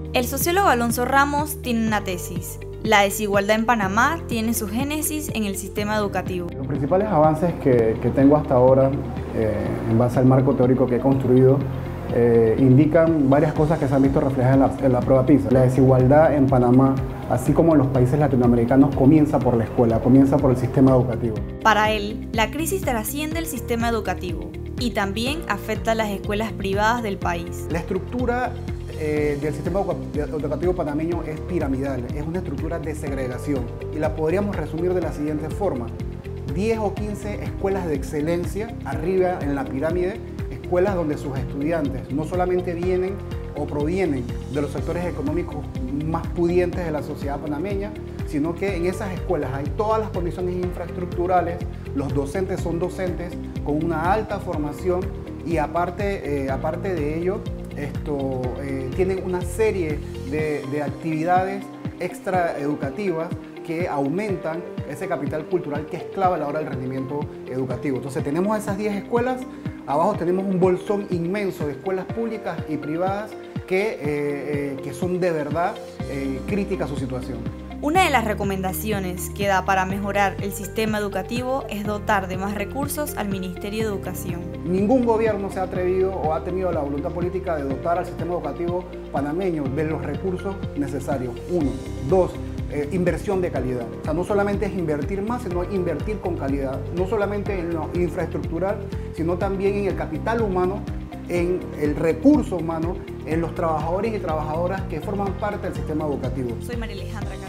El sociólogo Alonso Ramos tiene una tesis. La desigualdad en Panamá tiene su génesis en el sistema educativo. Los principales avances que tengo hasta ahora, en base al marco teórico que he construido, indican varias cosas que se han visto reflejadas en la prueba PISA. La desigualdad en Panamá, así como en los países latinoamericanos, comienza por la escuela, comienza por el sistema educativo. Para él, la crisis trasciende el sistema educativo y también afecta a las escuelas privadas del país. La estructura del sistema educativo panameño es piramidal, es una estructura de segregación y la podríamos resumir de la siguiente forma: 10 o 15 escuelas de excelencia arriba en la pirámide, escuelas donde sus estudiantes no solamente vienen o provienen de los sectores económicos más pudientes de la sociedad panameña, sino que en esas escuelas hay todas las condiciones infraestructurales, los docentes son docentes con una alta formación y aparte de ello, tienen una serie de actividades extraeducativas que aumentan ese capital cultural que es clave a la hora del rendimiento educativo. Entonces tenemos esas 10 escuelas, abajo tenemos un bolsón inmenso de escuelas públicas y privadas que son de verdad críticas a su situación. Una de las recomendaciones que da para mejorar el sistema educativo es dotar de más recursos al Ministerio de Educación. Ningún gobierno se ha atrevido o ha tenido la voluntad política de dotar al sistema educativo panameño de los recursos necesarios. 1. 2. Inversión de calidad. O sea, no solamente es invertir más, sino invertir con calidad. No solamente en lo infraestructural, sino también en el capital humano, en el recurso humano, en los trabajadores y trabajadoras que forman parte del sistema educativo. Soy María Alejandra Carlos.